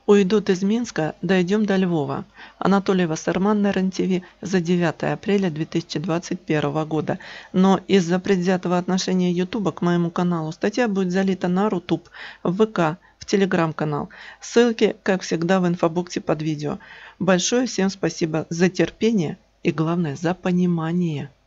Уйдут из Минска, дойдем до Львова. Анатолий Вассерман на РЕН-ТВ за 9 апреля 2021 года. Но из-за предвзятого отношения Ютуба к моему каналу статья будет залита на Рутуб, в ВК, в Телеграм-канал. Ссылки, как всегда, в инфобоксе под видео. Большое всем спасибо за терпение и, главное, за понимание.